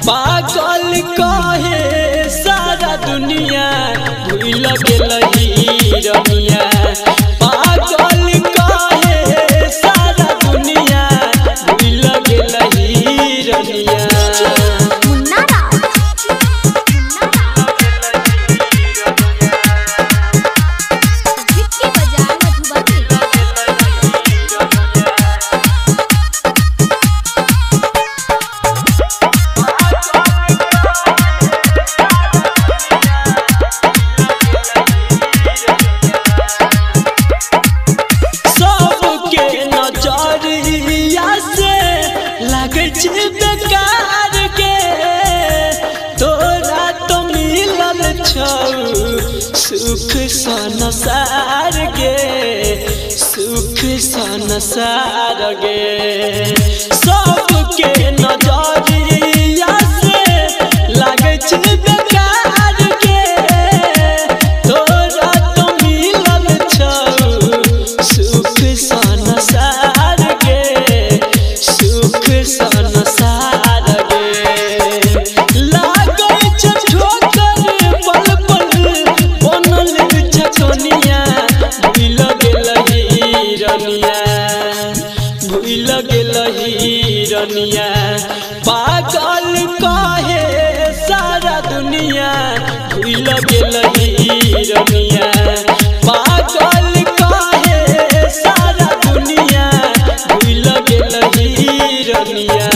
पागल कहे सारा दुनिया भूल गेलही रनिया। पागल कहे सारा दुनिया भूल गेलही रनिया। बेकार के तोरा तो मिलल सुख संसार गे, सुख संसार गे। सबके नजरिया से लागे बेकार के तोरा तो मिलल सुख संसार गे, सुख संसार गे। लागे ठोकर पल पल बनल छछनिया भूल गेलही रनिया, भूल गेलही रनिया। पागल कहे सारा दुनिया भूल गेलही रनिया। पागल कहे सारा दुनिया भूल गेलही रनिया।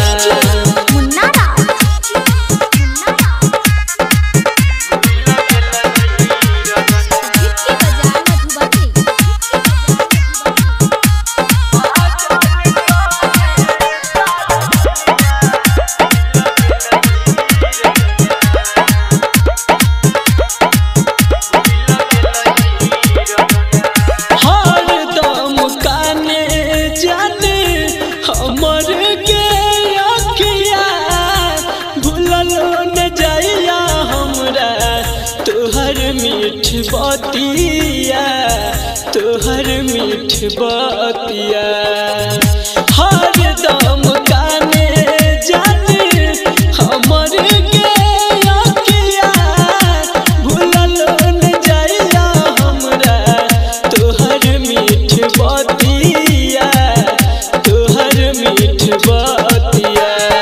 मीठ बतिया तोहर मीठ बतिया हर दम गाने जाने हमर के अखिया भूलल न जाइया हमरा तोहर मीठ बतिया तोहर मीठ बतिया।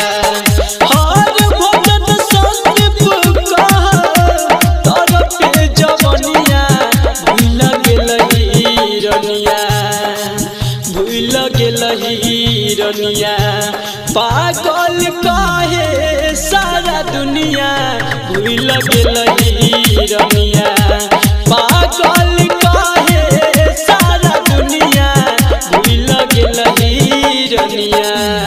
भूल गेलही रनिया पागल कहे सारा दुनिया भूल गेलही रनिया। पागल कहे सारा दुनिया भूल गेलही रनिया।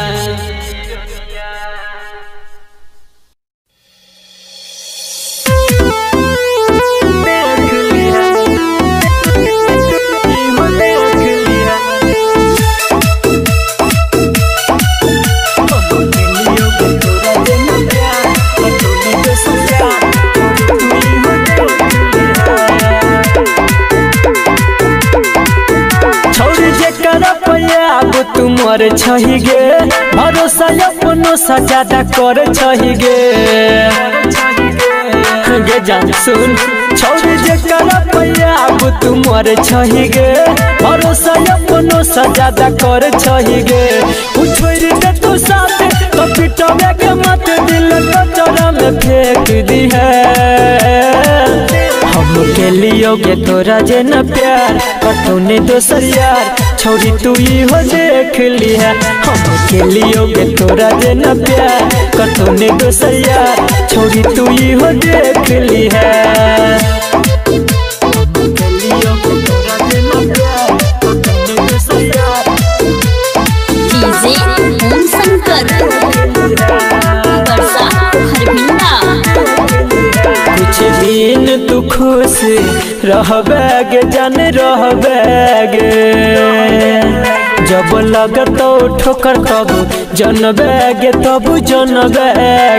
तुमर छही गे भरोसा अपनो सजादा कर छही गे गे जान सुन छौरी जे कर पैया अब तुमर छही गे भरोसा अपनो सजादा कर छही गे। छोड़ दे तू साथ तो पिटवे के मत दिल तो चरा में फेंक दी है। हम के लियोगे तोरा जे न प्यार कतौने दोसर यार छोरी तू ही हो देख ली है। हम के लियोगे तोरा जे न प्यार कतौने दोसर यार छोरी तू ही हो देख ली है। कुछ दिन तू खुश रहबे जान रहबे जब लगतो ठोकर तब जनबे तब जनबे।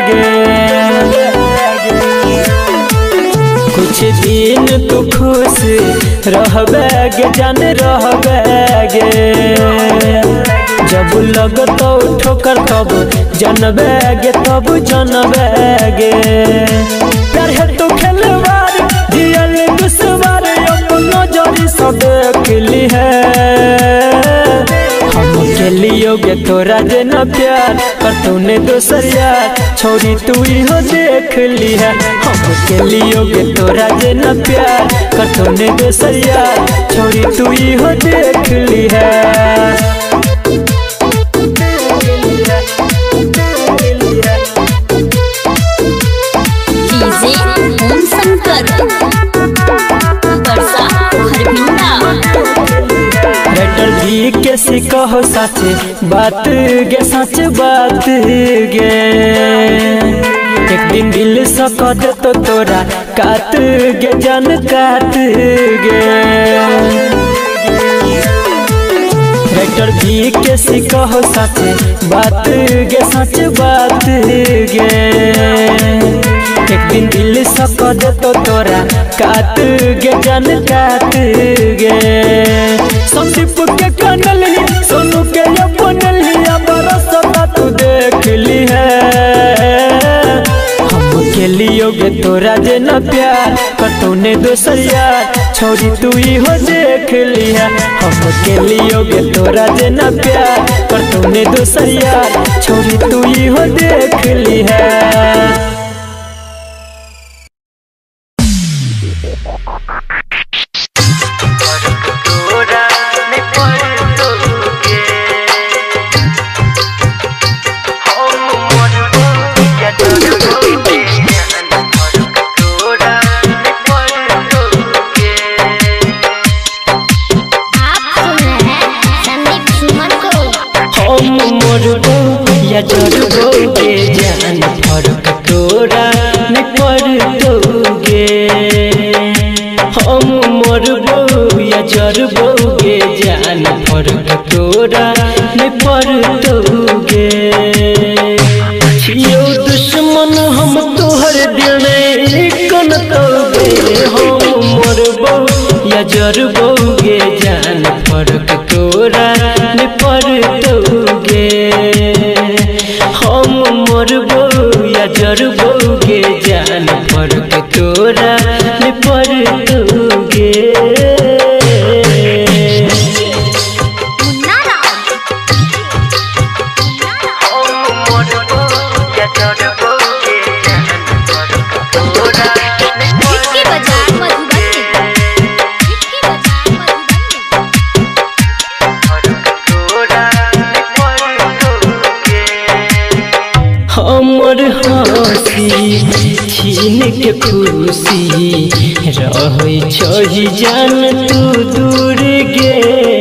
कुछ दिन तू खुश रहबे जान रहबे जब लगतो ठोकर तब जनबेगे तब जनबेगे प्यार है तो खेलवार जियल दुश्वार अपनो जरी सब देख है हम के लियोगे तोरा देना प्यार पर तूने दोसर यार छोड़ी तू हो देख ली है हम के लियोगे तोरा देना प्यार पर तूने दोसर यार छोड़ी तू हो देख ली है कैसी कहो सच बात गे सच बात गे एक दिन दिल से कह दे तो तोरा काट गे जान काट गे राइटर भी कैसी कहो सच बात गे सच बात गे एक दिन दिल से कह दे तो तोरा काट गे जान काट गे संदीप के कानल ही सोनू के अपनल ही बरसता तू देख ली है हम के लियोगे तोरा देना प्यार पर तूने दोसर यार छोड़ी तू हो देख ली है हम के लियोगे तोरा देना प्यार पर तूने दोसर यार छोड़ी तू हो देख ली है जोड़ोगे जान फर्क तोरा न पड़ोगे हम मरबो या जरबोगे जान फर्क तोरा न पड़ोगे छियो दुश्मन हम तोहर दिल कन तोगे हम मरबो या जरबोगे जान फर्क तोरा न पड़ोगे हम मरबो या जरबोगे जान फर्क तोरा न पड़ोगे हमर हंसी छीन के खुशी रहे छही जान तू दूर गे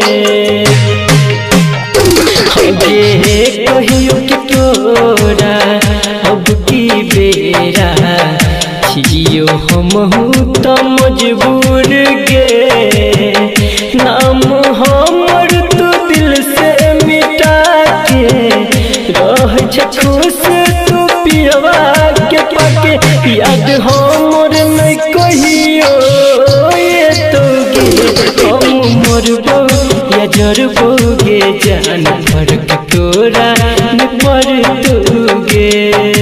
हगे कहियो कि तोरा अब की बेरा छियो हमहू तो मजबूर गे नाम हमर तू दिल से मिटा के रह खुश तू पियवा के पाके याद हमर नहीं कहियो ये तो गे हम मरबो या जरबोगे जान फर्क तोरा न पड़ोगे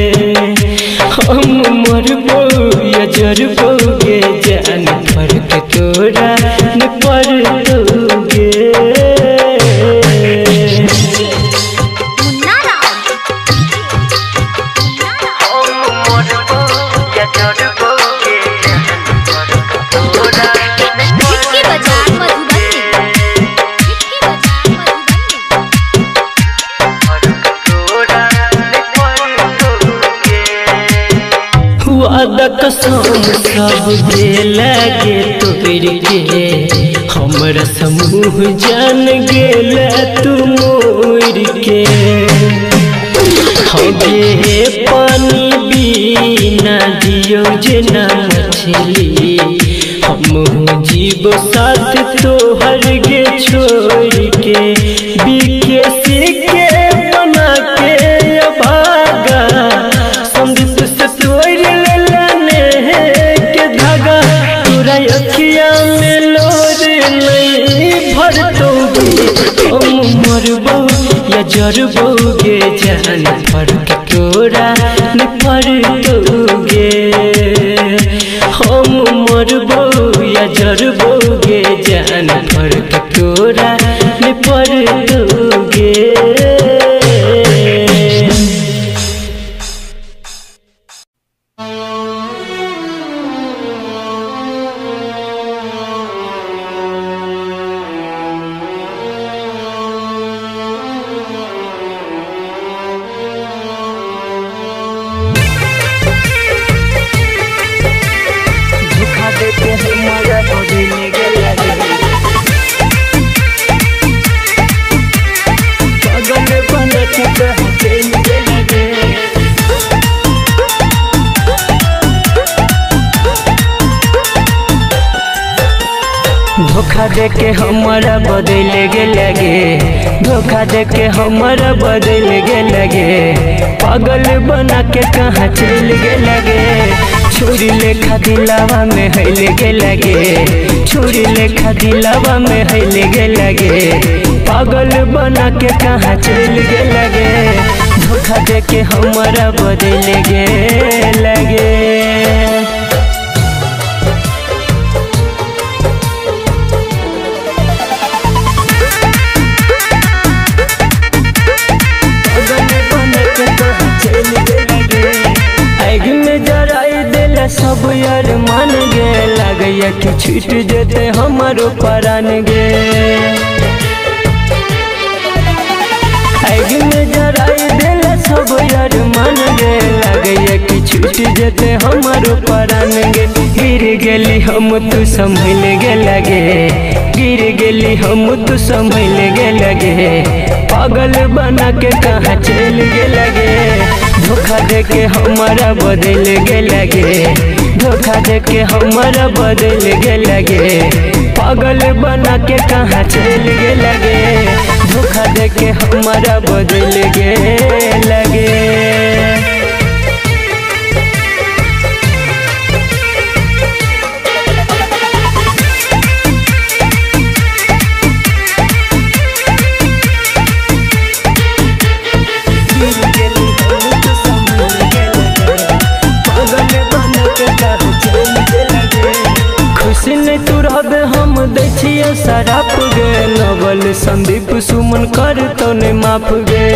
हम मरबो या जरबोगे जान फर्क तोरा न पड़ोगे वादा कसम सब दे लगे तोड़ के हमरा समूह जान गेल तू मोर के हगे पानी बिना जियो जना मछली हम जीव साथ तोहर गे छोड़ के बीके सीके बना के भागा संदीप से तोड़ लेने के धागा तोरा अखिया में लोर नहीं भर दोगे हम मरबो या जरबोगे जान पर तोरा न पर दोगे हम मरबो या जरबोगे जान पर तोरा न पर दोगे धोखा दे के हमारा बदल गे लगे धोखा दे के हमारा बदल गे लगे पागल बना के कहाँ चल गे लगे छुरी लेखा दिलावा में हिल गे लगे छुरी लेखा दिलावा में हिल गे लगे पागल बना के कहाँ चल गे लगे धोखा दे के हमारा बदल गे लगे सब यार मान गे लगैया कि छूट जेते हमारो परान गे आग में जराई देला सब यार मान गे लगैया कि छूट जेते हमारो परान गे गिर गेली हम तू संभल गे लगे गिर गेली हम तू संभल गे लगे पागल बना के कहाँ चल गे लगे धोखा दे के हमारा बदल गे लगे धोखा दे के हमारा बदल गे लगे पागल बना के कहाँ चल गे लगे धोखा दे के हमारा बदल गे लगे हम देखिए शराब गे नवल संदीप सुमन कर तो ने माफ गे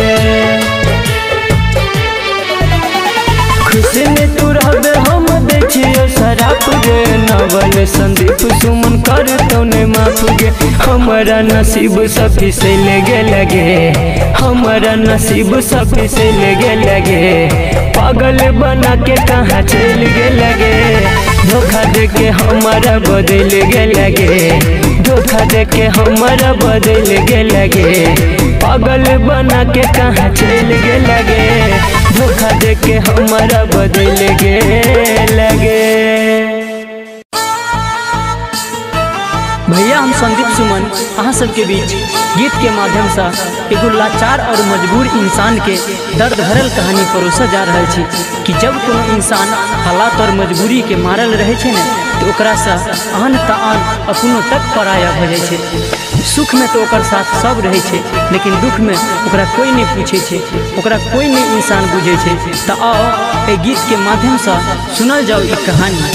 खुशी में तू रहबे हम देखिए शराब गे नवल संदीप सुमन कर तो ने माफ गे हमारा नसीब सफी से लगे लगे हमारा नसीब सफी से लगे लगे पागल बना के कहाँ चल गे लगे धोखा दे के हमारा बदल गे लगे धोखा दे के हमारा बदल गे लगे पागल बना के कहाँ चल गे लगे धोखा दे के हमारा बदल गे लगे भैया हम संदीप सुमन अहाँ सबके बीच गीत के माध्यम से एगो लाचार और मजबूर इंसान के दर्द भरल कहानी परोसा जा रहा है कि जब कोनो इंसान हालात और मजबूरी के मारल रहे छे ने तो ओकरा से आन तान अपनो तक पराया भ जाय छे सुख में तो ओकर साथ सब रहे छे लेकिन दुख में ओकरा कोई नहीं पूछे छे ओकरा कोई नहीं इंसान बुझे छे तो आओ ए गीत के माध्यम से सुनल जाओ ई कहानी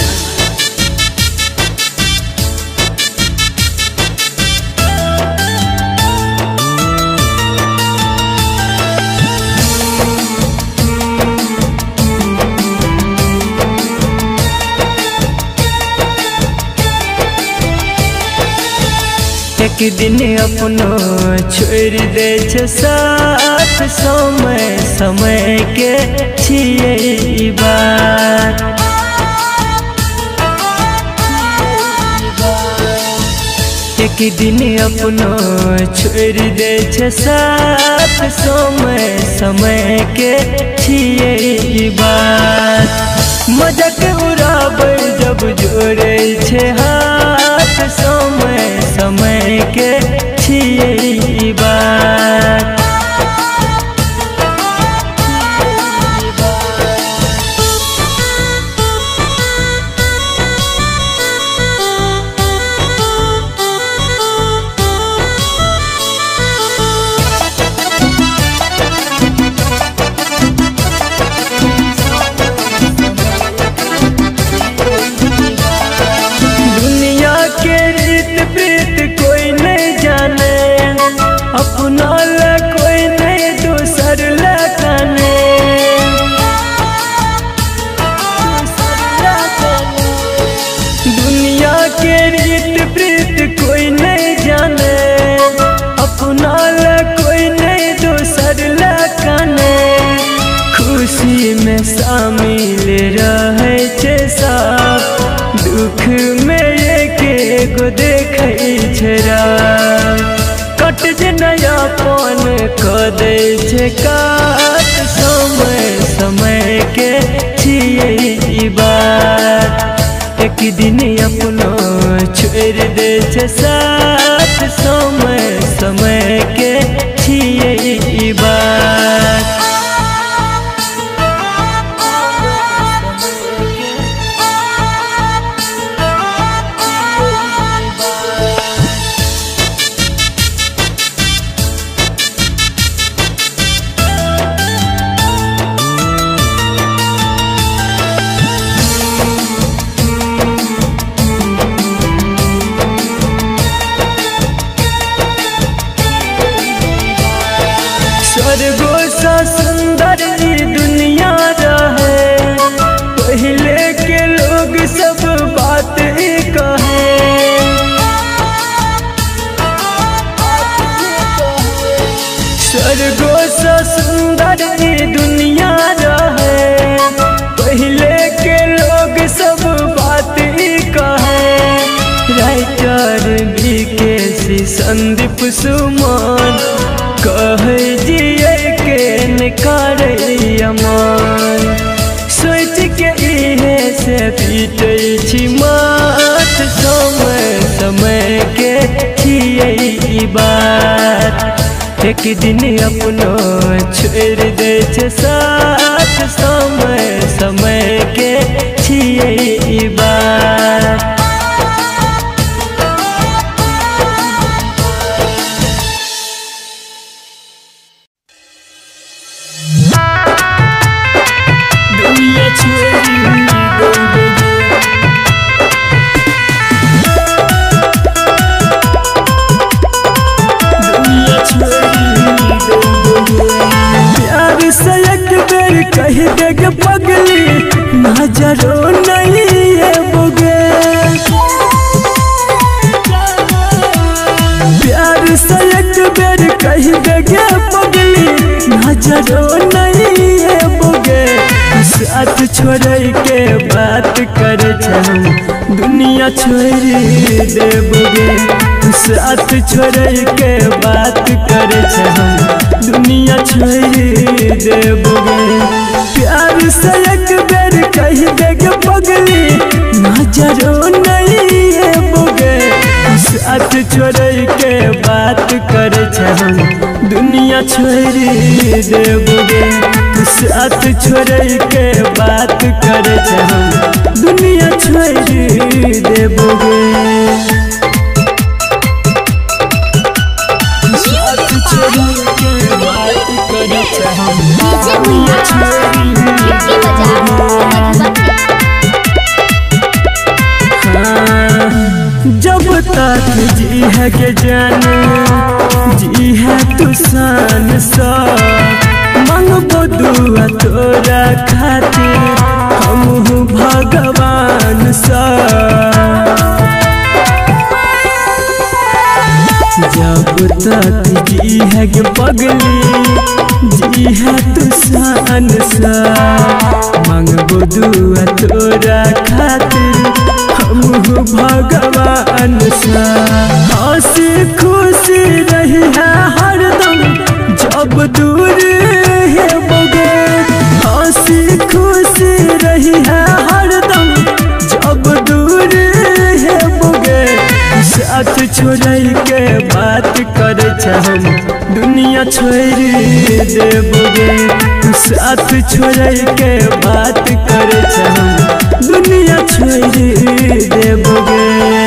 एक दिन अपनो छोड़ दे छे साथ समय समय के छिए बात एक दिन अपनो छोड़ दे छे साथ समय समय के छिए बात मजाक उड़ाबै जब जोड़े छे हाथ समय समय के छिए बात में शामिल रहे छे सब, दुख में एक देखे छरा कट जे नयापन क दे छे काट, समय समय के छिए ई बात, एक दिन अपनो छोड़ दे छे साथ, समय समय के छिए ई बात। स्वर्गो सा सुंदर ई दुनिया रहे, पहले के लोग सब बात कहे, स्वर्गो सा सुंदर ई दुनिया रहे, पहले के लोग सब बात कहे, राइटर बीके संदीप सुमन कहे जिए के निकार अमान, सोच के इहे से पीटे छी मात, समय समय के छिए ई बात, एक दिन अपनो छोड़ दे छे साथ, समय समय के छिए ई बात। प्यार से एक बेर कह देगे पगली, नजरो नहीं है बुगे, प्यार से एक बेर कह देगे पगली, नजरो नहीं है बुगे, साथ छोड़ के बात कर दुनिया छोड़ देबोगे, साथ छोड़ के बात कर दुनिया छोड़ देबोगे, प्यार से एक बेर कह देगे पगली, नजरो नहीं है बोगे, साथ छोड़ के बात कर दुनिया छोड़ देबोगे, साथ छोड़ के बात कर दुनिया छोड़ देबोगे। साथ छोड़ के बात कर दुनिया छोड़ जब तक जी है के जाने जी है तू सान सा, मांगबो दुआ तोरा खातिर हम भगवान सा, जब तक जी है के पगली जी है तू सान सा, मांगबो दुआ तोरा खातिर हम भगवान सा, हंसी खुशी रही है हरदम जब दूर है बोगे, हंसी खुशी रही है हरदम जब दूर है बोगे, साथ छोड़ के बात कर दुनिया छोड़ देबोगे, साथ छोड़ के बात कर दुनिया छोड़ देबोगे।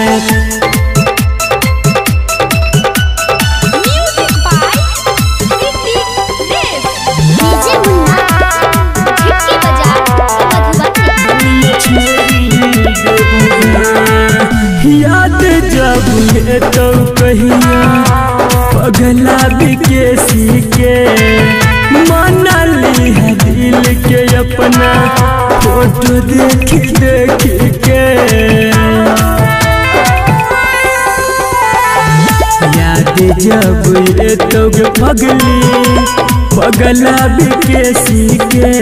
याद जब ये तो कहिया पगला बिकेसी के, माना ली है दिल के अपना फोटो देख देख के, याद जब ये तो पगली पगला विकेसी के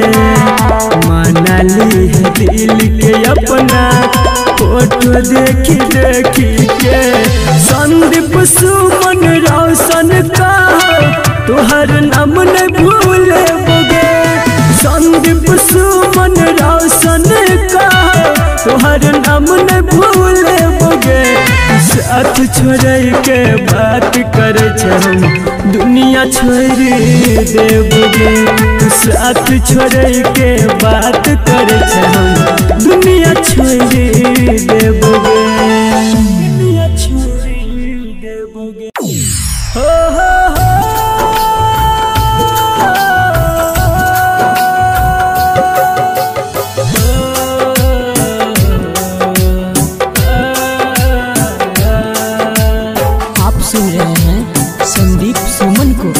मनाली है दिल के अपना फोटो देखी देखी के। संदीप सुमन रोशन का तुहर नाम न भूले बोगे। संदीप सुमन रोशन का तुहर नाम न भूले बोगे। साथ छोड़ के बात करे हम दुनिया छोड़ देबोगे। साथ छोड़ के बात करे हम दुनिया छोड़ देबोगे। दुनिया छोड़ देबोगे। हो हो हो सुन रहे हैं संदीप सुमन को।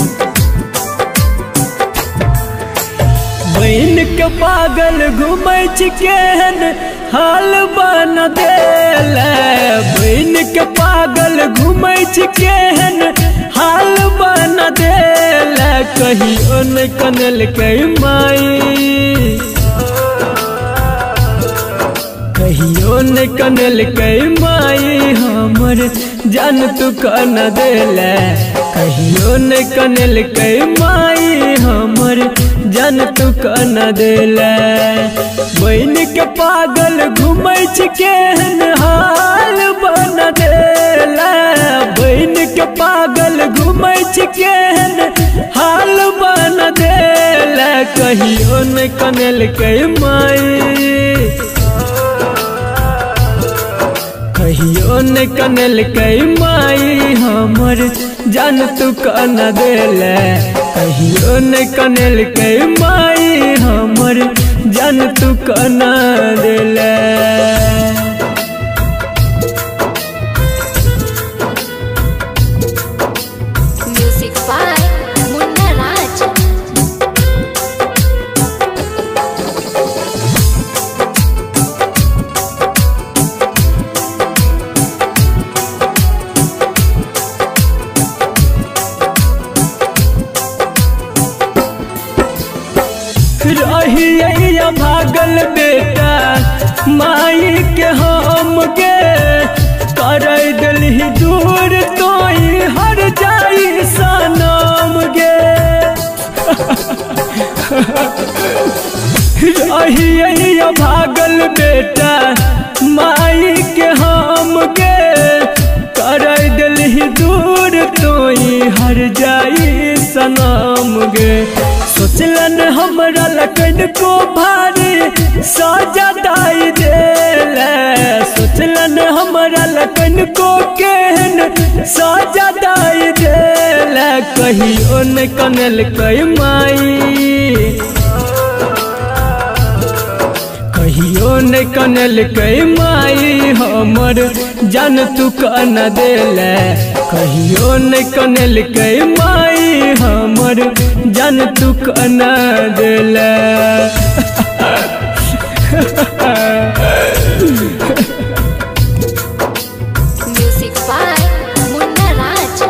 बहन के पागल घूमै केहन हाल बन देल। बहन के पागल घूमै केहन हाल बन देल। कहियो न कनल के माई, कहियो न कनल के माई हमर जान तू कन देल। कहियो न कनल के माई हमर जान तू कन देल। बहन के पागल घूमै केहन हाल बन देल। बहन के पागल घूमै केहन हाल बन देल। कहियो न कनल के माई, कहियो न कनल के माई हमर जान तू कन देल। कहियो न कनल के माई हमर जान तू कन देल। Music by Munna Raj. रहिया भागल बेटा माई के हम गे। कर दिलही दूर तोई हर जाई सनम गे। रहिया भागल बेटा माई के हम गे। कर दिलही दूर तोई हर जाई सनम गे। सोचलन हमरा लकन को भारी साजा दाई देल। सोचलन हमरा लकन को केहन साजा दाई देल। कहियो न कनल के माई, कहियो न कनल के माई हमर जान तू कन देल। कहियो न कनल के माई हमर जान तू कन देल। Music by Munna Raj.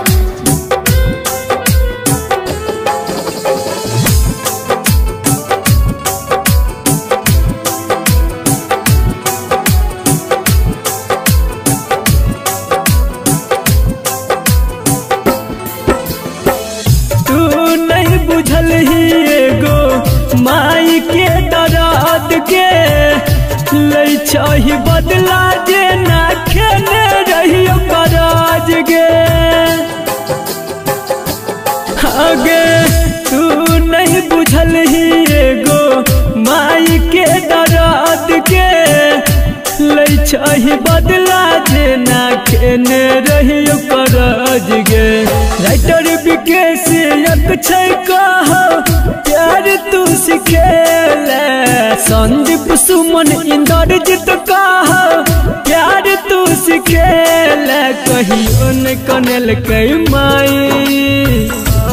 बुझल ही एगो माई के दर्द के लै छही बदला जे ना खेने रहियो कराज गे। आगे तू नहीं बुझल ही एगो माई के दर्द के लै छही बदला जे ना खेने रहियो कराज गे। राइटर विकेश छै कह प्यार तू सिखेल। संदीप सुमन इंद्रजीत कह प्यार तू सिखेल। कहियो न कनल के माई,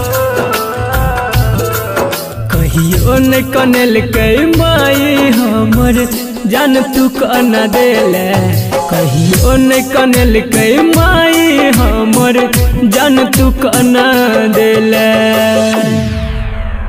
कहियो न कनल के माई हमर जान तू कन देल। कहियो न कनल के माई हमर जान तू कन देल।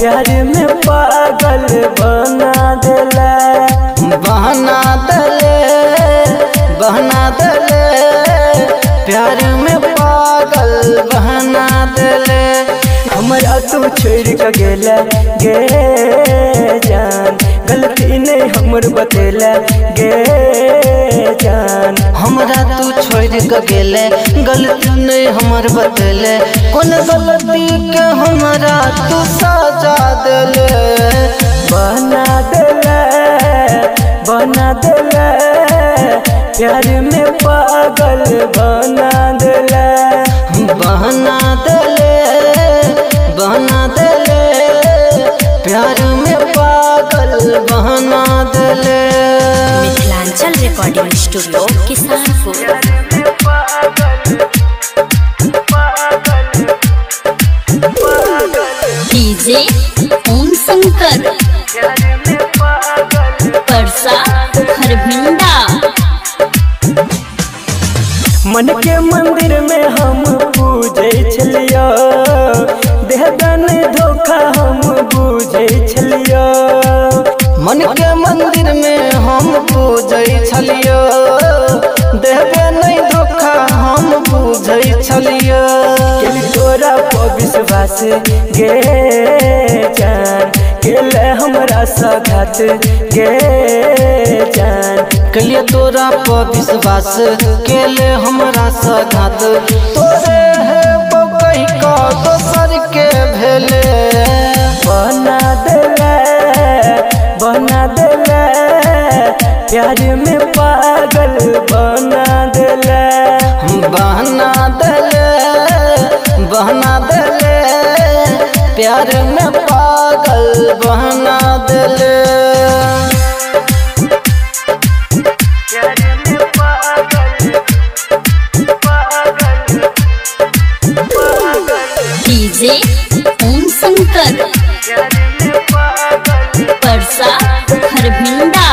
प्यार में पागल बना देला बहना दले प्यार में पागल बहना दले हमरा तू छोड़ के गेला गे जान गलती नहीं हमर बतेला गे जान हमरा तू छोड़ के गेले गलती नहीं हमर बतेले कौन गलती के हमरा तू सजा देले बना देला प्यार में पागल बना देला बहना दले प्यार में पागल बहना दले। Mithilanchal recording studio Kisanpur. DJ Om Shankar Parsa Harbhinda. मन के मंदिर में हम पूजे छलियो देहदान धोखा हम पूजे छलियो मन के मंदिर में हम पूजे छलियो देहबे नहीं धोखा हम पूजे छलियो तोरा पर विश्वास गे जान केले हमरा सघात गे जान कलिए तोरा पर विश्वास केले हमरा सघात तोरे है कहीं का दोसर के भेले बना देला प्यार में पागल बना देला बहना दले प्यार में पागल बहना दले। डीजे ओम शंकर परसा हरभिंडा।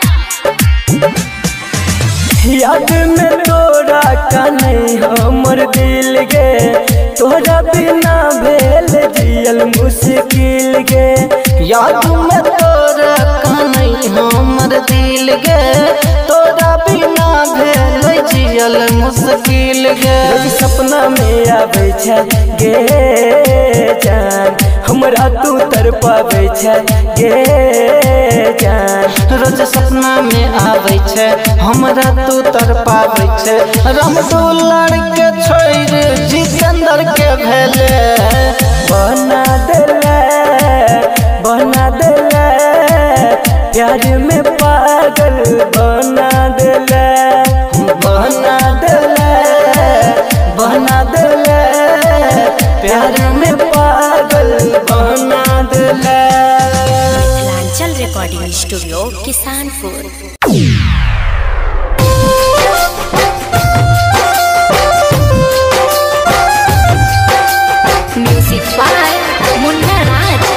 याद में तोरा का नहीं हमर दिल गे तोरा बिना भेल जियल मुश्किल गे याद में तोरा का नहीं हमर दिल गे तोरा बिना भेल जियल मुश्किल गे सपना में आवे छै गे जान हमरा तू तरपावे छै गे जान रोज सपना में आवे छै हमरा तू तरपावे छै रामदुलार के छोड़ जितेंद्र के भेले बना देला प्यार में पागल बना देला प्यार में पागल बना देला। Mithilanchal recording studio Kisanpur. Music by Munna Raj.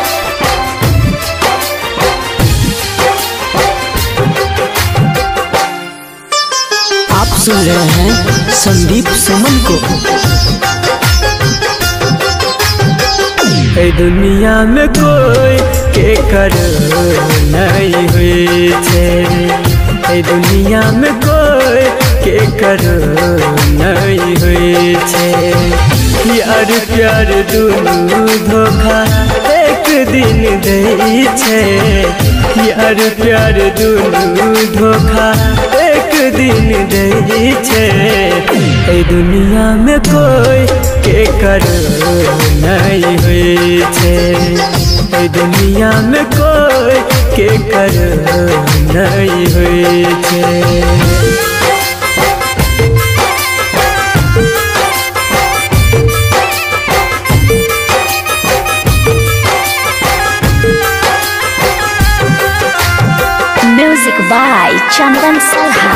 आप सुन रहे हैं संदीप सुमन को। दुनिया में कोई के कर नहीं हुई छे दुनिया में कोई के कर नहीं हुई छे यार प्यार दुनू धोखा एक दिन दे छे यार प्यार दुनू धोखा एक दिन दे छे दुनिया में कोई के कर नहीं हुई छे दुनिया में कोई के कर नहीं हुई छे। म्यूजिक बाय चंदन सलहा।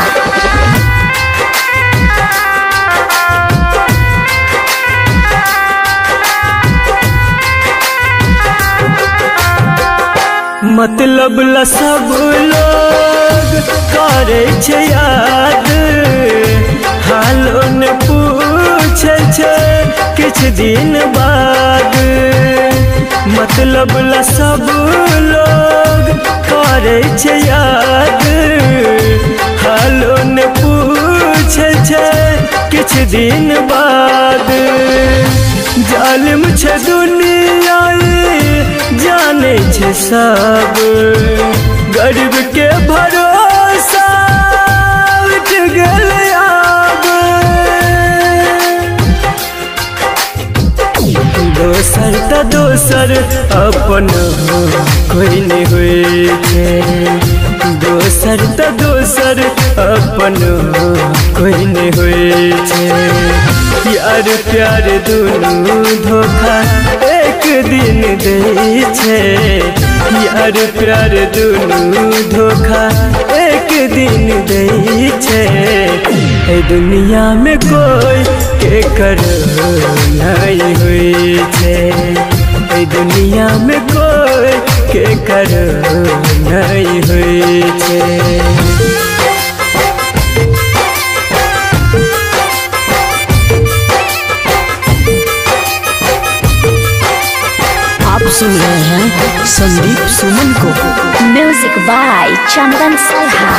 मतलब ला सब लोग करे छे याद हालो ने पूछे छे किछ दिन बाद मतलब लबला सब लोग करे छे याद हालो ने पूछे छे किछ दिन बाद जालिम छे दुनिया जाने छे सब गरीब के भरोसा उठ गेल आब दोसर त दोसर अपन कोई नहीं हुए छे दोसर त दोसर अपन कोई नहीं हुए छे यार प्यार दुनू धोखा एक दिन दे छे यार प्यार दुनू धोखा एक दिन दे छे ए दुनिया में कोई के कर नहीं हुई छे ए दुनिया में कोई के कर नहीं हुई छे। आप सुन रहे हैं संदीप सुमन को। म्यूजिक बाय चंदन सलहा।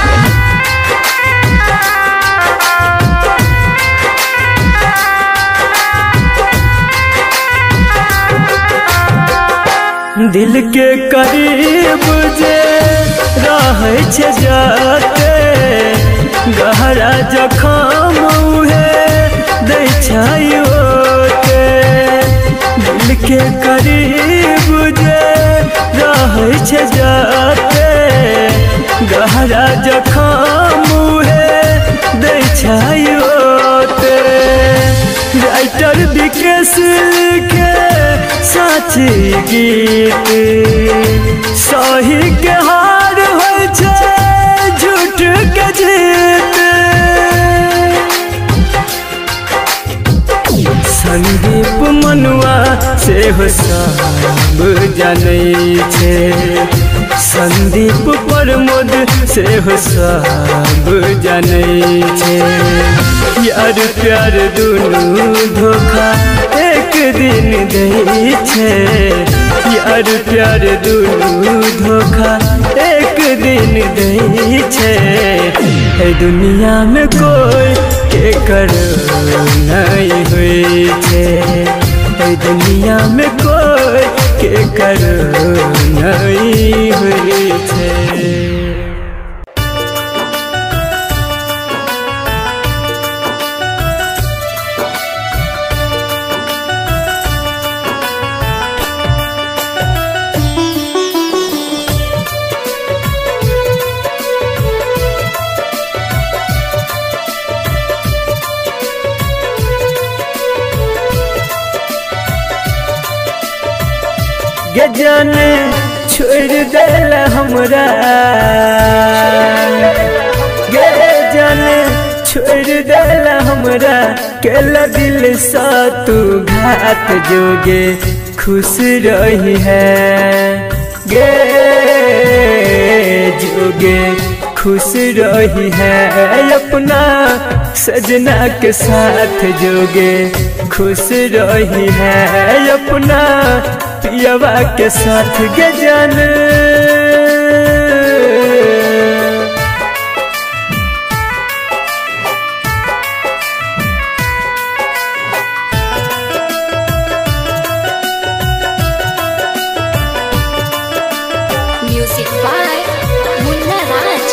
दिल के करीब जे रहे छे जाते गहरा जखम उहे दै छायोते दिल के करीब जे रहे छे जाते गहरा जखम उहे दै छायोते राइटर विकेश लिखे साची गीत सही के हार होय छे झूठ के जीत संदीप मनुआ से हो सब जाने छे संदीप प्रमोद से हो सब जाने छे यार प्यार दुनू धोखा एक दिन दे छे यार प्यार दुनू धोखा एक दिन दे छे ए दुनिया में कोई के कर नहीं हुई छे ए दुनिया में कोई के कर नहीं हुई छे। गे जाने छोड़ देल हमरा गे जाने छोड़ देल हमरा केला दिल सा तू घात जोगे खुश रही है गे जोगे खुश रही है अपना सजना के साथ जोगे खुश रही है अपना पियवा के साथ गे जाने म्यूजिक बाय मुन्ना राज।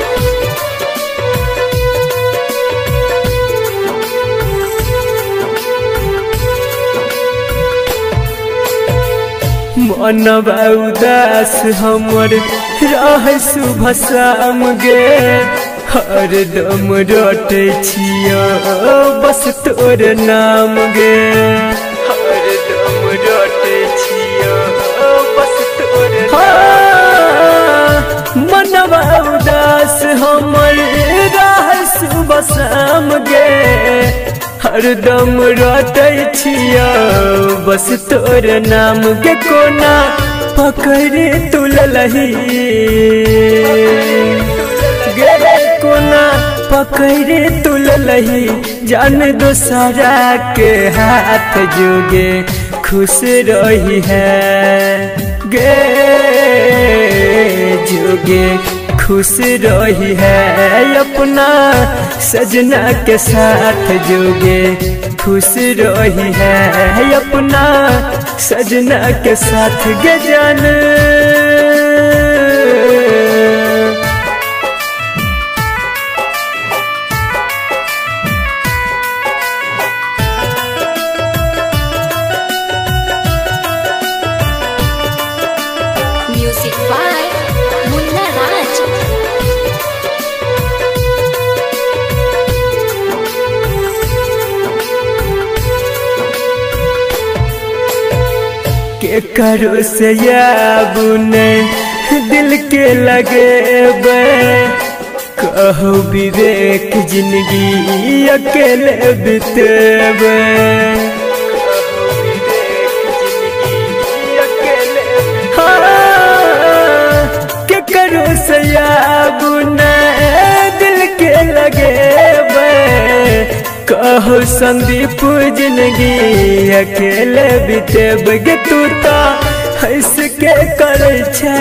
मनवा उदास हमर रह सुबह शाम गे हर दम रोटे छियो बस तोर नाम गे हर दम रोटे छियो बस तोर मनवा उदास हमर रह सुबह शाम गे हरदम रोटे छियो बस तोर नाम के कोना पकड़े तुललही गे कोना पकड़े तुललही जान दोसरा के हाथ जोगे खुश रही है गे जोगे खुश रही है अपना सजना के साथ जोगे खुश रही है अपना सजना के साथ गे जान Music by Munna Raj. के करो से याबुने दिल के लगे कहो विवेक जिंदगी अकेले बितेबे के करो से याबुने दिल के लगे कहो संदीप जिंदगी अकेले बितेब गे तू तो हंस के करे छे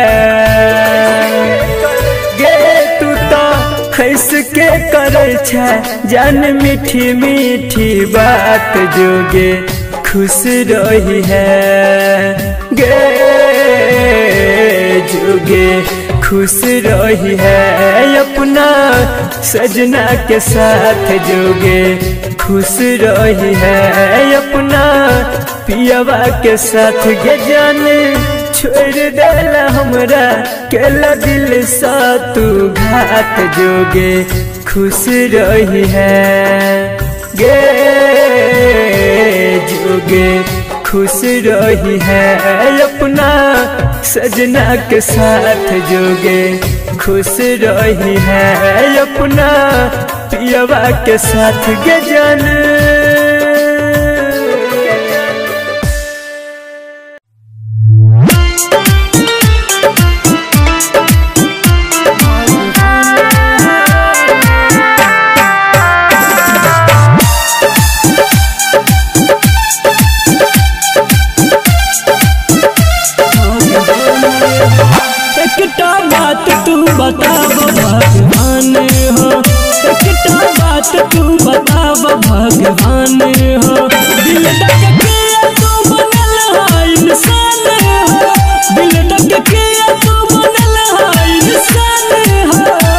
गे तू तो हंस के करे छे जान मीठी मीठी बात जोगे खुश रही है गे जोगे खुश रही है अपना सजना के साथ जोगे खुश रही है अपना पियावा के साथ गे जाने छोड़ देला हमरा केला दिल सा तू घात जोगे खुश रही है गे जोगे खुश रही है अपना सजना के साथ जोगे खुश रही है अपना पियावा के साथ गे जान भगवान हो दिल तक किया तू बनल है इंसान हो दिल तक किया तू बनल है इंसान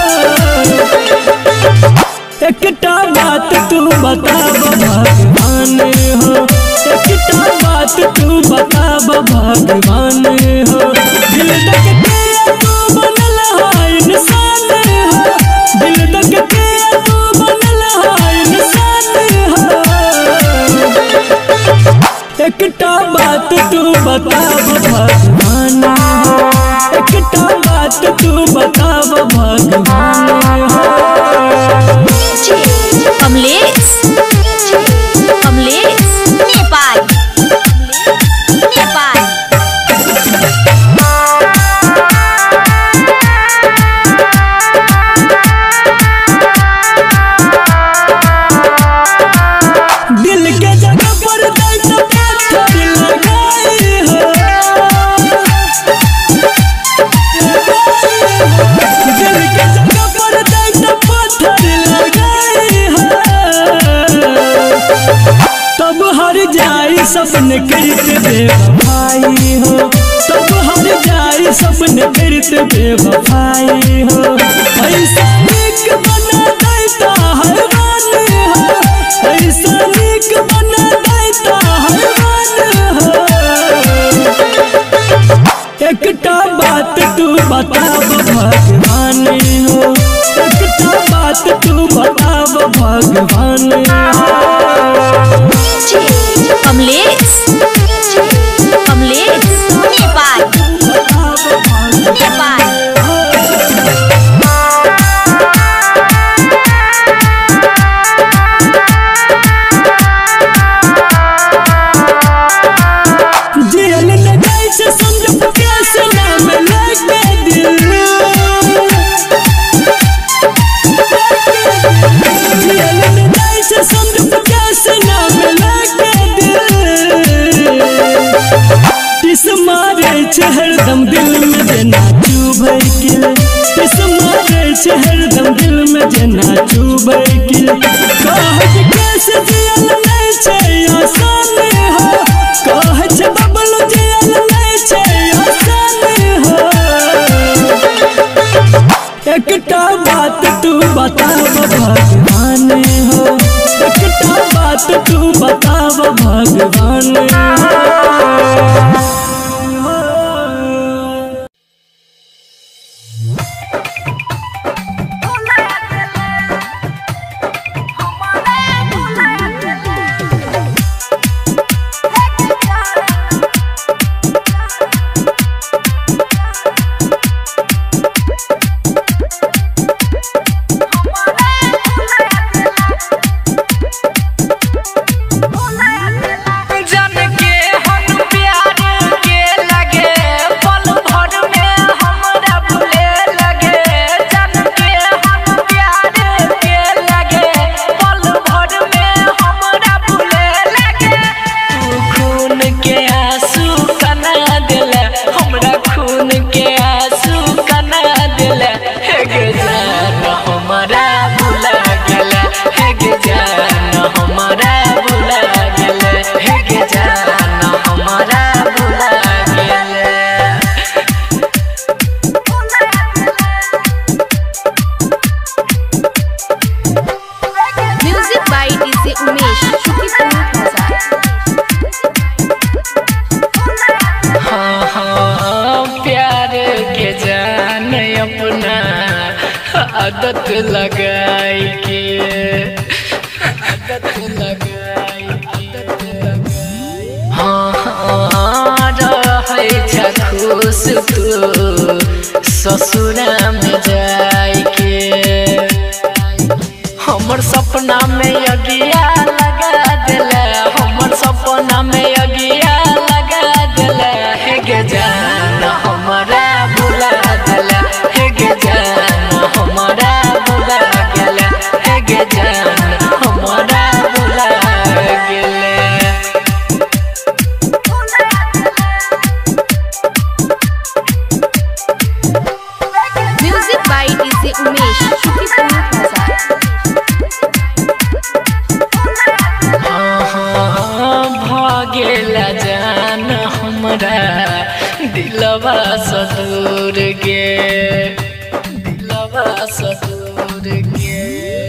हो एकटा बात तू बताब भगवान हो एकटा बात तू बताब भगवान हो दिल तक किया तू बनल है इंसान हो दिल तक किया तू बनल है इंसान एकटा बात तू बताब भगवान हो एकटा बात तू बताब भगवान हो कमलेश नेपाल दिल के जगह पर दैत पत्थर लगाई हो दिल के जगह पर दैत पत्थर लगाई हो तब हर जाई सपने करते बेवफाई हो तब हर जाई सपने करते बेवफाई हो ऐसा निक बना दैता हैरान हो ऐसा निक बना दैता हैरान हो एकटा बात तू बताब भगवान हो एकटा बात तू बताब भगवान हो कमलेश नेपाल जेल न जाए से समझ कैसे नाम लगे दिल जेल न जाए छे हरदम दिल में जेना चुभै किल मारे छे हरदम दिल में जेना चुभै किल कहत कैसे जियल नहीं छे आसान हो कहत छे बबलू जियल नहीं छे आसान हो एकटा बात तू बताव भगवान हो एकटा बात तू बताव भगवान हो आदत लगाई के हाँ रहे छ खुश तू ससुरा में जाई के हमर सपना में अगिया लगा दिला हमर सपना में अगिया लगा दिला हे गे जान हमारा भुला दिला हे गे जान हमारा भुला गेला हे गे जान हमारा भुला गेला। म्यूजिक बाय डीजे उमेश भागेला जान हमरा दिलवा सदूर गे दिलवा सदूर गे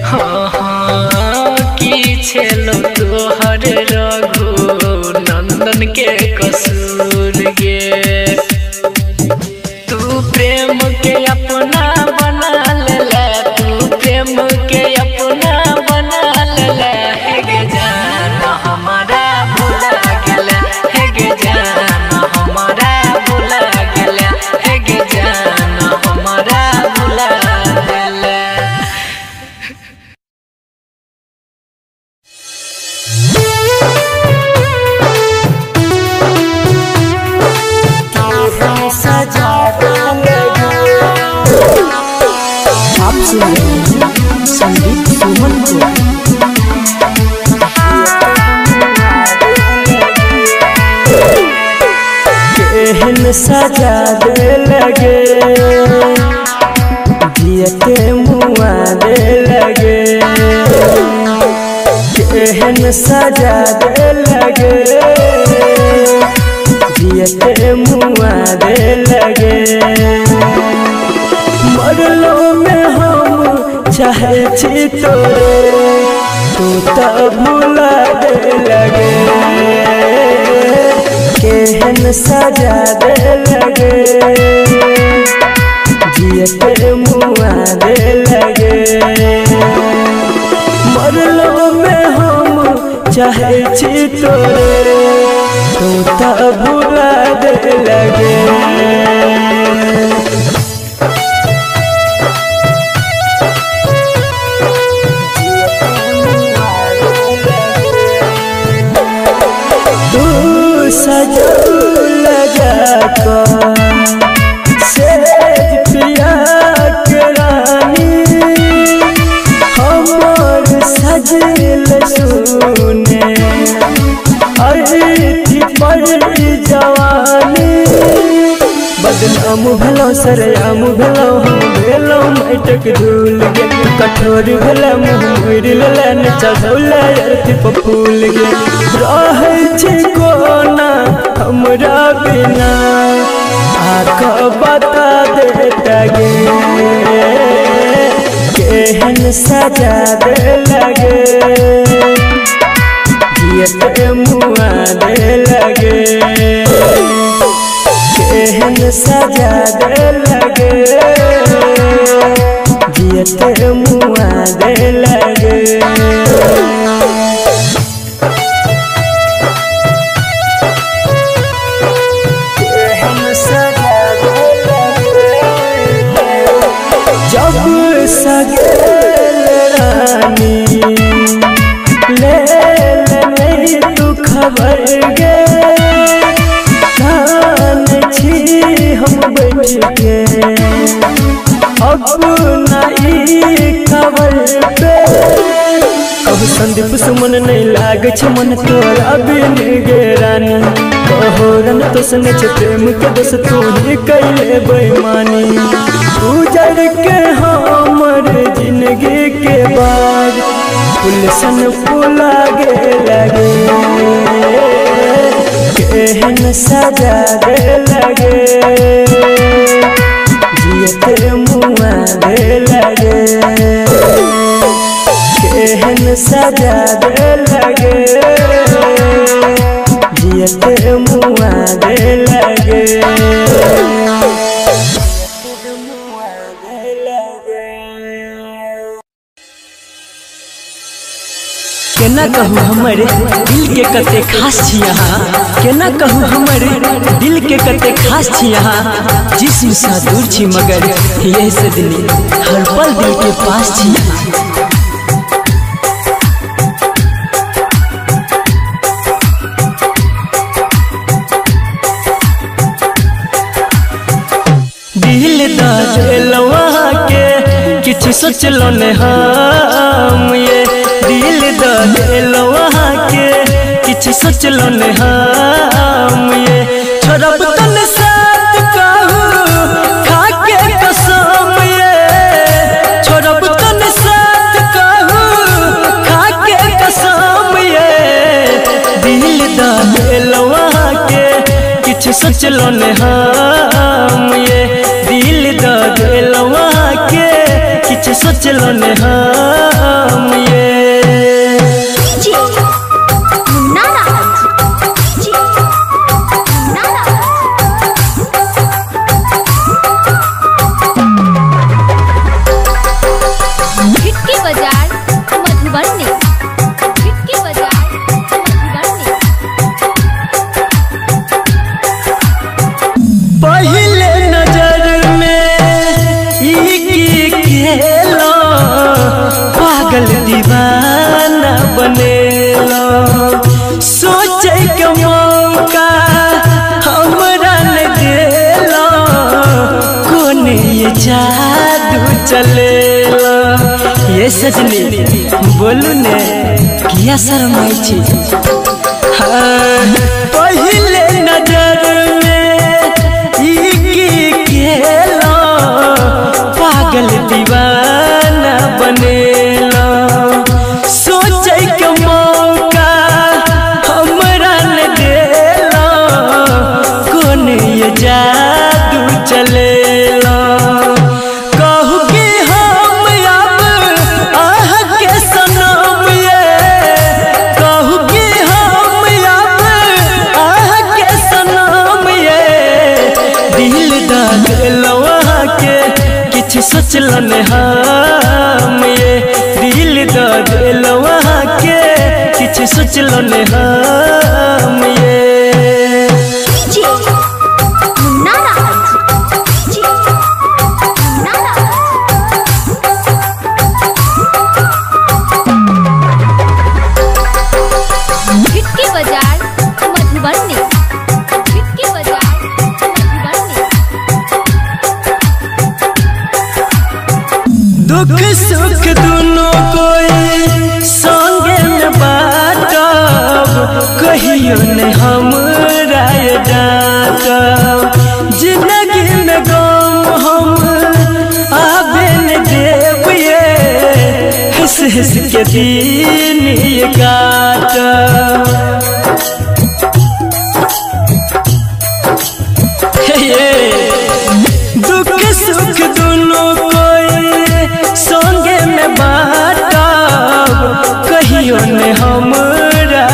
की छेलो तोहर रघु नंदन के कसूर गे तू प्रेम के अपना बना ले तू प्रेम के अपना बना ले हे गे जान हमारा भुला गेला हे गे जान हमारा भुला गेला हे गे जान हमारा भुला गेला। आप सुन रहे हैं संदीप सुमन को। केहन सजा दे लगे जियते मुआ दे लगे केहन सजा दे लगे जियते मुआ दे लगे मरलो में हम चाहे छी तोरे तू तो भुला दे लगे केहन सजा दे लगे जियते मुआ दे लगे मरलो में हम चाहे छी तोरे तू तो भुला दे लगे। सजो लगा कर सेज पिया के रानी हमर सजल सुने अर्थी पर जवानी आम भेलो सरयाम भेलो हम भेलो माटक धूल गे कठोर भेला मुँह मोरि लेला नीचा झौला अर्थी पर फूल गे रहै छै कोना हमरा बिना आका बता देता गे केहन सजा दे लगे जियत मुआ दे लगे केहन सजा दे लगे जियत मुआ दे लगे जब सगेल रानी ले नहीं तू खबर गे कान छी हम बैठ के अपना खबर पे अब संदीप सुमन नहीं लाग छ मन तोरा बिन गे रानी कहोरन तो सने छ प्रेम के दोस्त तू ही कैले बेईमानी उजड़ के हमर जिंदगी के बाद पुलसन फूला गे लगे केहन सजा दे लगे जियत मुआ दे लगे केहन सजा दे लगे जियत मुआ दे लगे केना कहूँ हमर दिल के कते खास छी यहाँ केना कहूँ हमर दिल के कते खास छी यहाँ जिस्म सा दूर छी मगर यह सदनी हर पल दिल के पास छी दिल दलवा के किछ सोचलो ने हम ये दिल दलवा के किछ सोचलो ने हम ये छोड़ब तन साथ कहूँ खा के कसम ये छोड़ब तन साथ कहूँ खा के कसम ये दिल दलवा के किछ सोचलो ने हम ये दिल दलवा के किछ सोचलो ने हम ये पहले नजर में खेलो पागल दीवाना बनेलो सोचे के मौका हमरा न देलो कोने ये जादू चलेलो ये सजनी बोलू ने किया शर्माई छी पहले नजर पागल दीवाना बनेलो सोचे के मौका हमरा न देलो कोने ये जादू चलेलो कहू कि हम अब आह के सनम ये कहू कि हम अब आह के सनम ये दिल दलवा के किछ सोचलो ने हम ये दिल दलवा के किछ सोचलो ने हम ये दुख सुख दोनों कोई संगे में बाटब कहियो के दिन ये काट दुख सुख दोनों कोई संगे में बाटा कहियो ने हमरा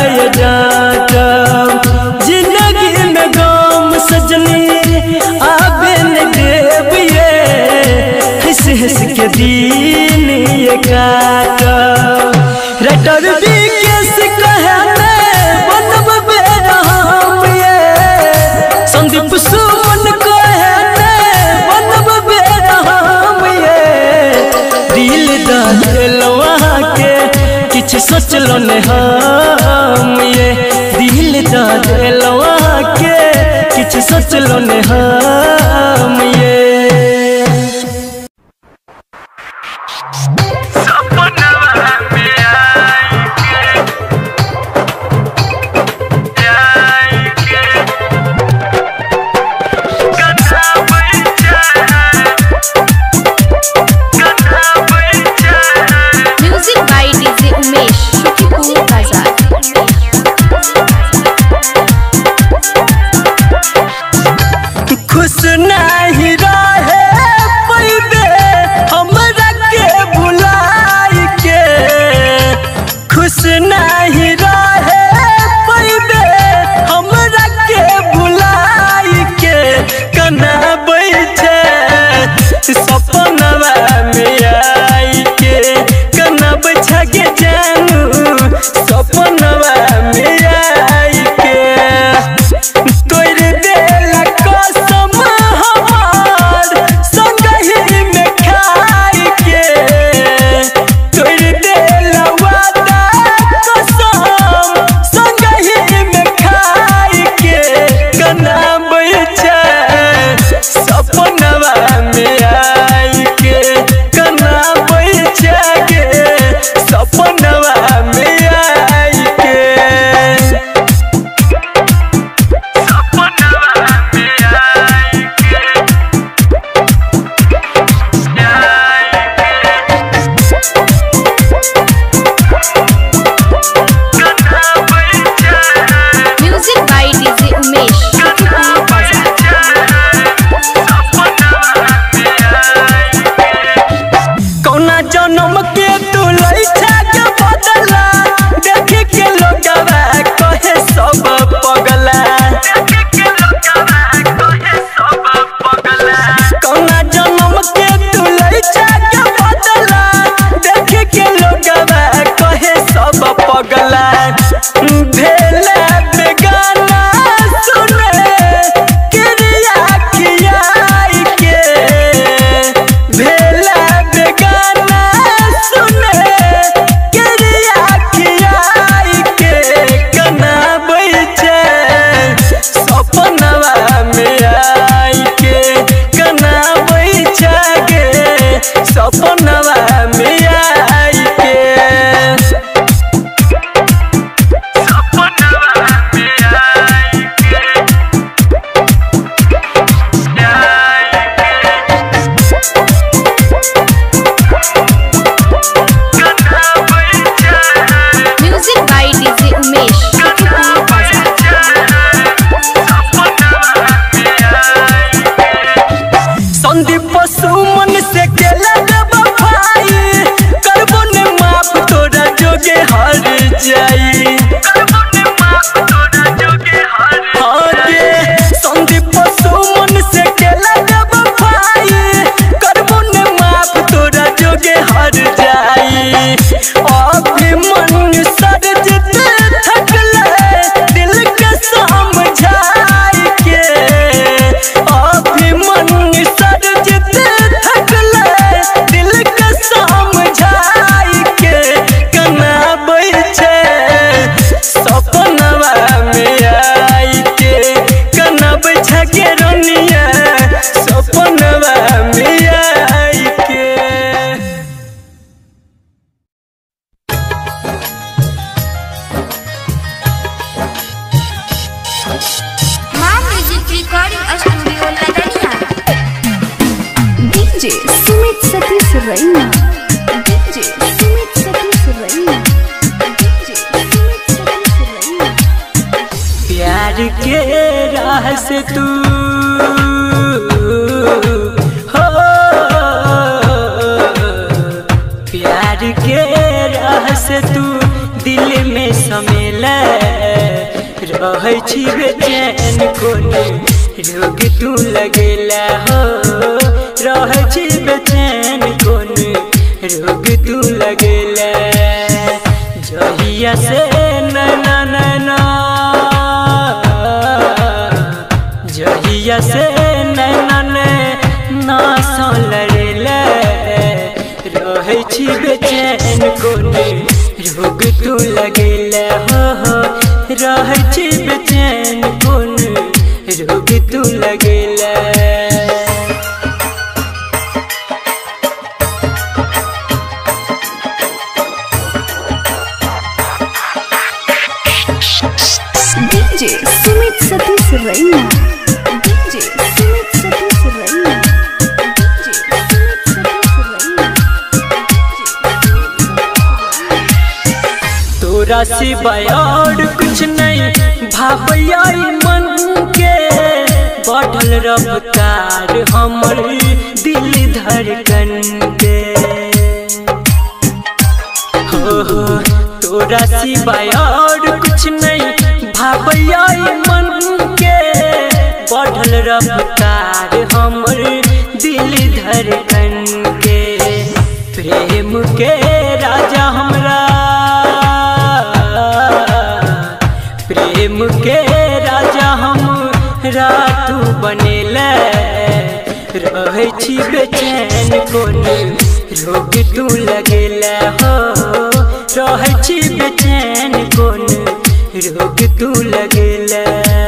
डांटब जिंदगी में गम सजनी आबे न देव ये हंस हंस के दिन ये काट रटर भी कैसे कहने बनब बेरहम ये संदीप सुमन कहने बनब बेरहम ये दिल दिलवा के किछ सोचलो ने हम ये दिल दिलवा के किछ सोचलो ने हम ये DJ Sumit Satish Raina. DJ Sumit Satish Raina. राह से तू हो प्यार के राह से तू दिल में समेला रहे छी बेचैन कोने रोग तू लगेला हो रहे छी बेचैन कोने रोग तू लगेला जहिया से नैना नैना जहिया से नैना नैना सा लड़ेला रहे छी बेचैन कोने रोग तू लगेला हो रहे छी बेचैन कोने रोग तू लगेला DJ Sumit Satish Raina. DJ Sumit Satish Raina. DJ Sumit Satish Raina. तोरा सिवाय और कुछ नहीं भावैया मन के बढ़ल रफ्तार हमर दिल धड़कन के हो तोरा सिवाय और कुछ नहीं भावैया मन के बढ़ल रफ्तार हमर दिल धड़कन के प्रेम के राजा हमरा प्रेम के राजा हमरा तू बनेला रहे छी बेचैन कोने रोग तू लगेला हो रहे छी बेचैन कोने रोग तू लगेला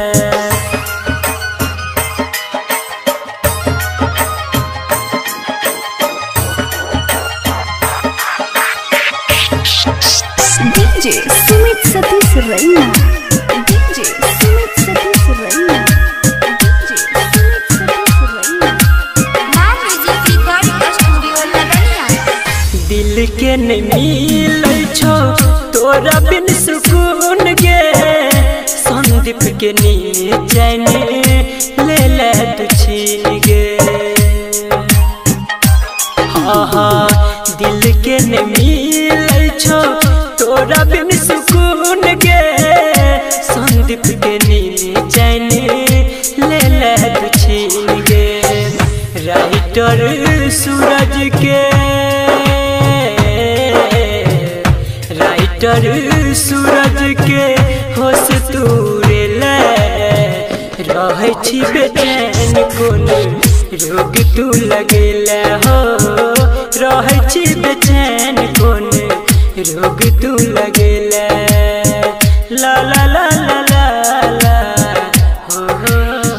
DJ Sumit Satish Raina. DJ Sumit Satish Raina. DJ Sumit Satish Raina. Man Music Recording Studio Ladania. दिल के नहीं मिलै छौ तोरा बिन सुकून गे संदीप के नींद चैन ले ले तू छीन गे हाँ दिल के नहीं मिलै छौ तोरा बिन सुकून गे संदीप के नींद चैन ले ले तू छीन गे राइटर सूरज के राइटर सूरज के होश तूरे ले रहे छी बेचैन कोने रोग तू लगेला हो रहे छी बेचैन कोने रोग तू लगेला ला ला ला ला ला ला हो हो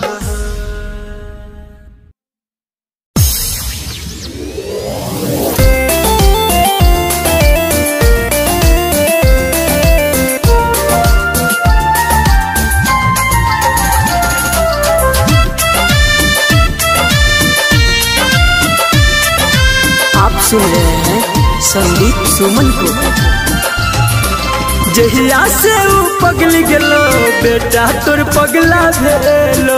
आप सुन रहे हैं संदीप सुमन को जहिया से ऊ पगल गेलो बेटा तोर पगला भेलो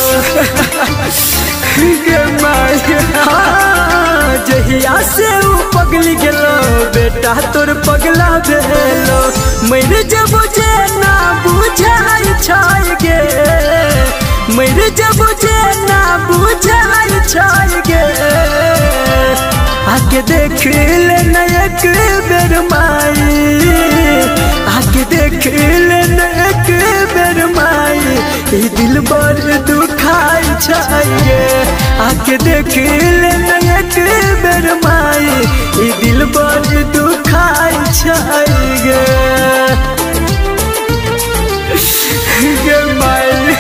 गे माय जहिया से ऊ पगल गेलो बेटा तोर पगला भेलो मेरे जब जे ना बुझाई छाय गे मेरे जब जे ना बुझाई छाय गे आके देख ले नयक बेर माई आके देख ले नयक बेर माई दिल बड़ दुखाई छाइए आके देख ले नयक बेर माई दिल बड़ दुखाई छाइए गे माई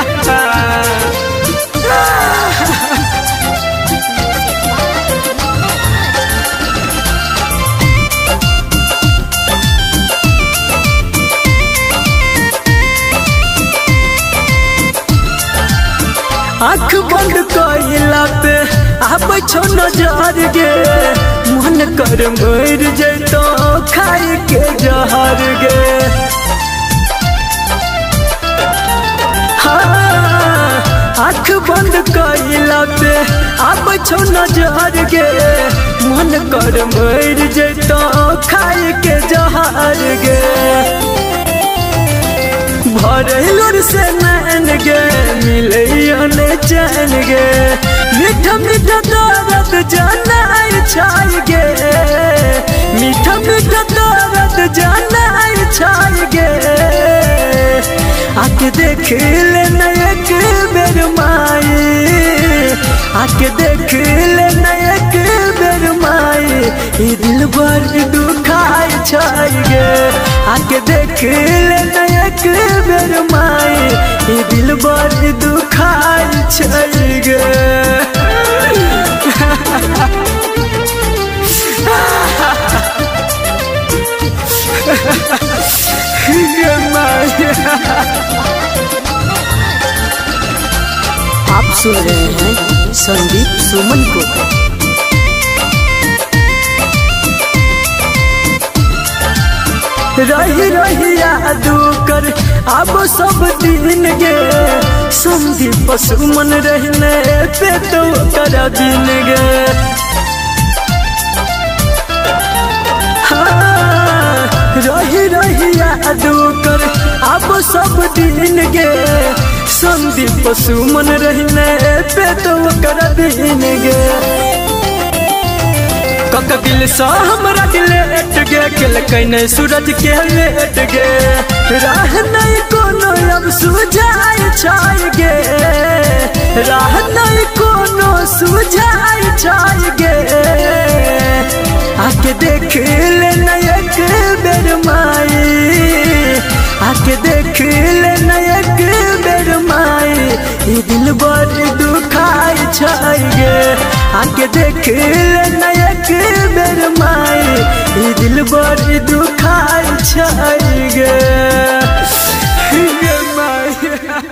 आँख बंद कइला पे आप छो नजर गे मन कर मर जैतो खाई के जहर गे हाँ आँख बंद कैला पे अब छो नजर गे मन कर मर जैतो खाए के जहर गे भरलोर से नैन गे मिले चैन गे मीठा मीठा दर्द जाना छाई गे मीठा मीठा दर्द जाना छाई गे आके देख ले एक बेर माई आके देख ले एक बेर माई ई दिल भर दुखाई छाई गे आके देख ले एक बेर माई ई दिल भर दुखाई छाई गे आप सुन रहे हैं संदीप सुमन को। रही रही याद कर अब सब दिन गे संदीप सुमन रहने पे तो कर दिन गे रही रही याद कर अब सब दिन गे संदीप सुमन रहने पे तो कर दिन गे कक दिल सा हमरा लेट गे किल कने सूरज के लेट गे राह नहीं कोनो अब सुझाई छाई गे राह नहीं कोनो सुझाई छाई गे आके देख ले एक बेर माई आके देख ले एक बेर माई ई दिल बड़ दुखाई छाई गे आके देख ले एक बेर माई ई दिल बड़ दुखाई छाई गे माई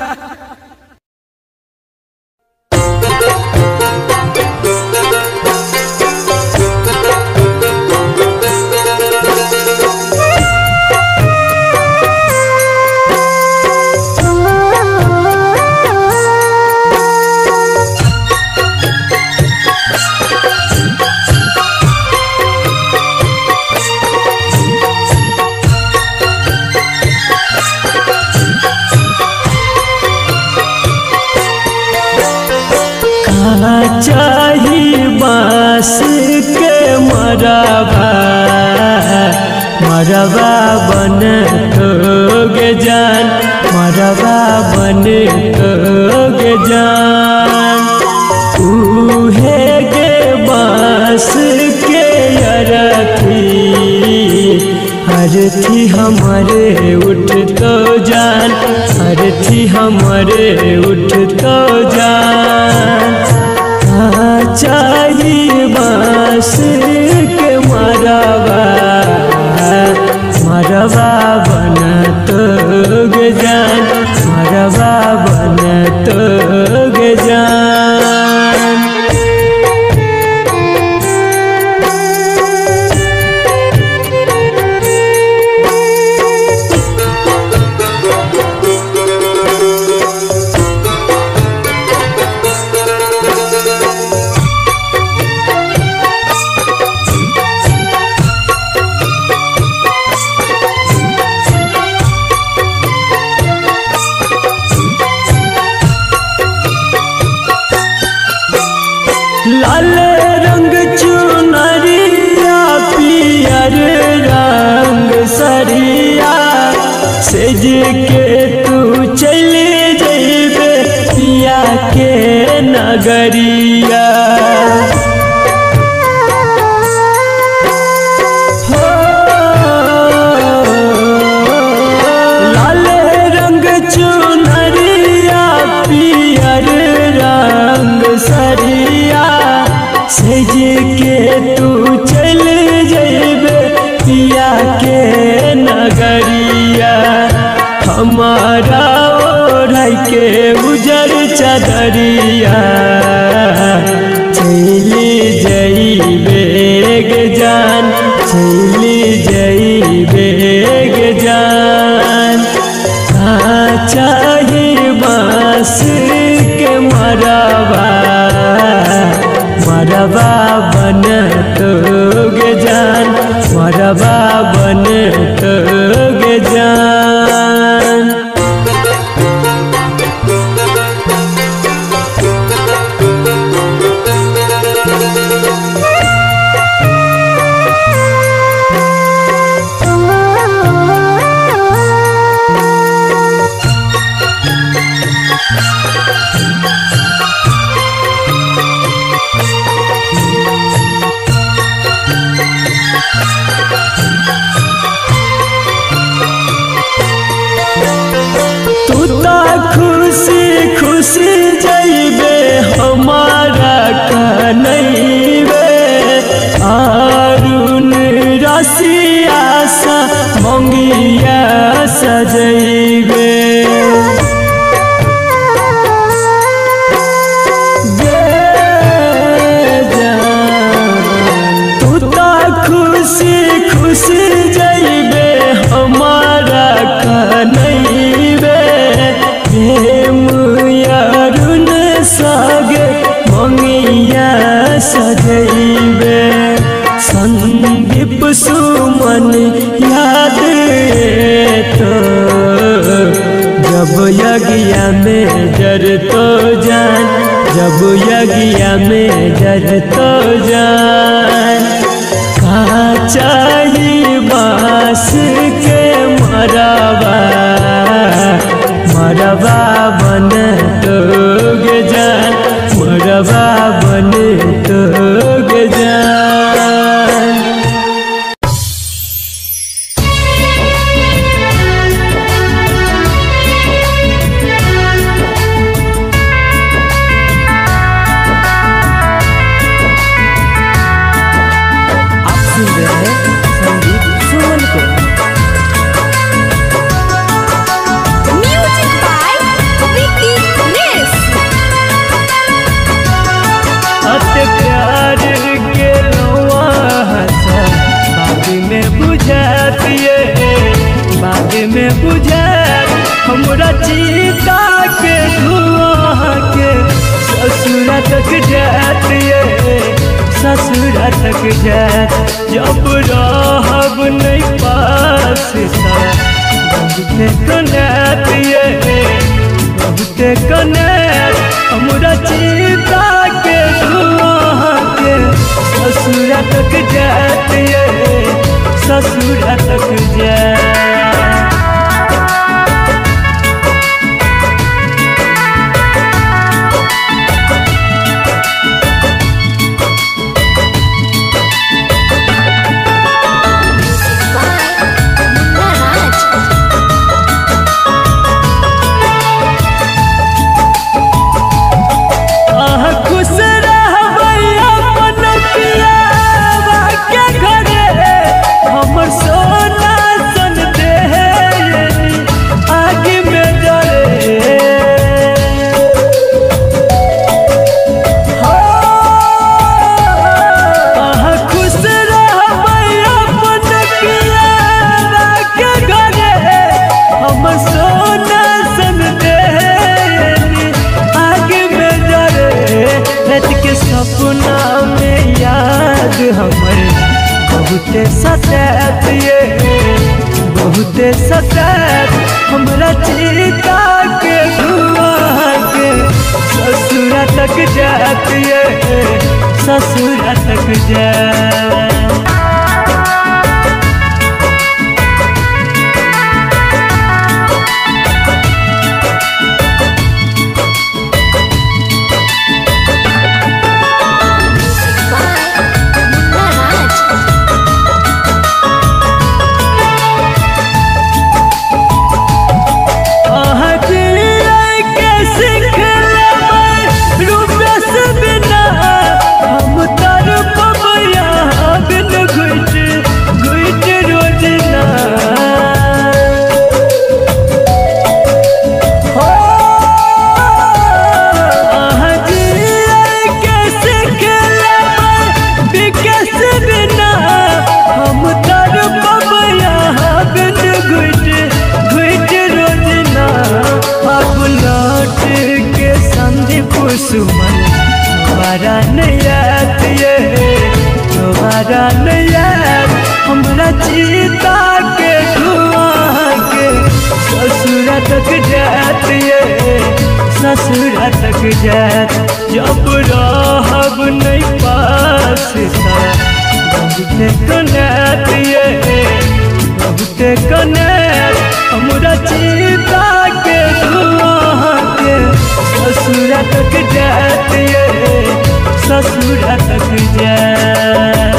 चाही बांस के मरबा मरबा बन गे जान मरबा बन गे जान उहे गे बांस के अरथी अरथी हमारे उठ तो जान अरथी हमारे उठ तो जान चाहिए बांस के मरबा मरबा बन तो गे जान मरबा बन तो गे जान लाल रंग चुनरिया पियर रंग सरिया सेज के तू चले जइबे पिया के नगरिया हो लाल रंग चुनरिया पियर रंग सरिया सेज के तू चल जइबे पिया के नगरिया हमारा ओढ़ के उजर चदरिया चली जइबे गे जान चली जइबे गे जान चाहिए बांस के मरवा मरवा बन तोगे जान मरवा बन तोगे जान। खुशी खुशी जइबे हमारा कनैबे अरुण रसिया सा मंगिया सजैबे तू तो खुशी खुशी जइबे हमारा कनैबे अरुण सागे मंगिया सजैबे संदीप सुमन याद तो जब यज्ञ में जर तो जान जब यज्ञ में जर तो जान कहा चाहिए बांस के मरवा मरवा बन तोगे जान मरवा बन तोगे जान। आप सुन रहे हैं संदीप सुमन को। प्यार के लौआ बाद में बुझातिए बाद में बुझा हमरा चीता के धुआं के ससुरा तक जातिए ससुरा तक जात जब रहब नहीं पास बहुते कनातिए बहुते कनात हमरा चीता के धुआं के ससुरा तक जातिए ससुरा तक जा। सपना में याद हमर बहुते सतातिए बहुते सतात हमरा चीता के धुआं के ससुरा तक जातिए ससुरा तक जा। सुमन दोबारा नहीं आती दोबारा नहीं आती हमरा चीता के धुआं के ससुरा तक जाती ससुरा तक जात जब रहब नहीं पास बहुते कनेत बहुते कनेत हमरा चीता के धुआं के ससुरा तक जाती ससुरा तक जात।